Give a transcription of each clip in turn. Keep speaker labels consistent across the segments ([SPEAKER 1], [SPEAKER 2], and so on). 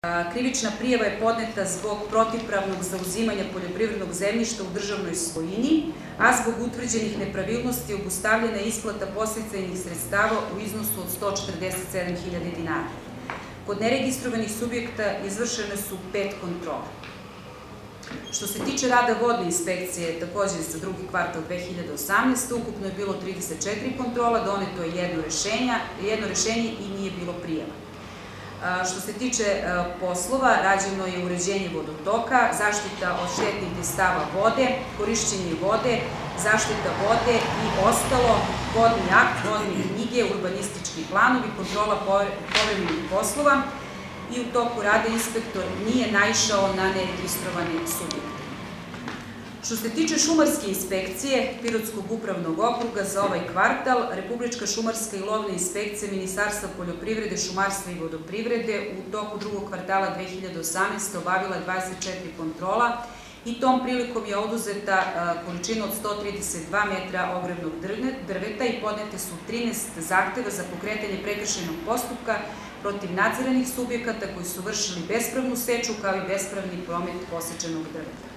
[SPEAKER 1] Krivična prijava je podneta zbog protivpravnog zauzimanja poljoprivrednog zemljišta u državnoj svojini, a zbog utvrđenih nepravilnosti obustavljena je isplata podsticajnih sredstava u iznosu od 147.000 dinara. Kod neregistrovanih subjekta izvršene su 5 kontrola. Što se tiče rada vodne inspekcije, također za drugi kvartal 2018. ukupno je bilo 34 kontrola, doneto je jedno rešenje i nije bilo prijava. Što se tiče poslova, rađeno je uređenje vodotoka, zaštita od štetnih dejstava vode, korišćenje vode, zaštita vode i ostalo, vodni akt, vodne knjige, urbanistički planovi, kontrola povremenih poslova i u toku rada inspektor nije naišao na neregistrovane subjekte. Što se tiče šumarske inspekcije Pirotskog upravnog okruga za ovaj kvartal, Republička šumarska i lovna inspekcija Ministarstva poljoprivrede, šumarstva i vodoprivrede u toku drugog kvartala 2018. obavila 24 kontrola i tom prilikom je oduzeta količina od 132 metra ogrevnog drveta i podnete su 13 zahteva za pokretanje prekršajnog postupka protiv nadziranih subjekata koji su vršili bespravnu seču kao i bespravni promet posečenog drveta.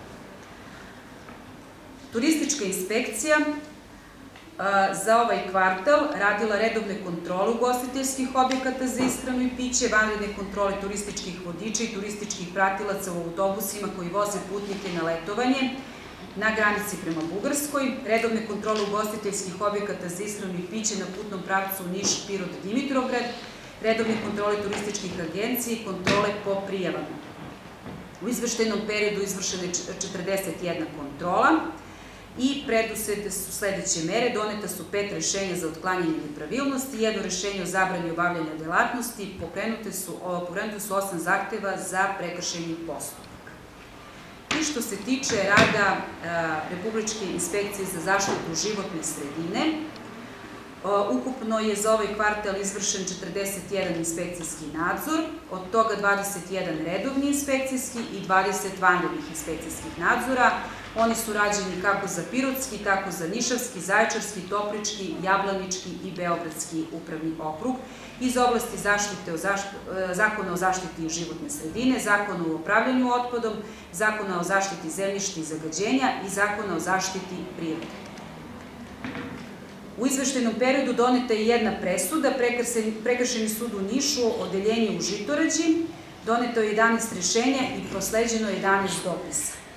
[SPEAKER 1] Turistička inspekcija za ovaj kvartal radila redovne kontrole ugostiteljskih objekata za ishranu i piće, vanredne kontrole turističkih vodiča i turističkih pratilaca u autobusima koji voze putnike na letovanje na granici prema Bugarskoj, redovne kontrole ugostiteljskih objekata za ishranu i piće na putnom pravcu Niš-Pirot-Dimitrovgrad, redovne kontrole turističkih agencija i kontrole po prijavama. U izveštajnom periodu izvršena je 41 kontrola i preduzete su sledeće mere. Doneta su 5 rešenja za otklanjanje nepravilnosti, jedno rešenje o zabrani obavljanja delatnosti, pokrenuti su 8 zahteva za prekršajni postupak. I što se tiče rada Republičke inspekcije za zaštitu životne sredine, ukupno je za ovaj kvartal izvršen 41 inspekcijski nadzor, od toga 21 redovni inspekcijski i 20 vanrednih inspekcijskih nadzora. Oni su rađeni kako za Pirotski, tako za Nišavski, Zaječarski, Toplički, Jablanički i Beogradski upravni okrug iz oblasti Zakona o zaštiti životne sredine, Zakona o upravljanju otpadom, Zakona o zaštiti zemljišta i zagađenja i Zakona o zaštiti prirode. U izveštajnom periodu doneta je jedna presuda, Prekršajni sud u Nišu, odeljenje u Žitorađi, doneto je 11 rešenja i prosleđeno 11 dopisa.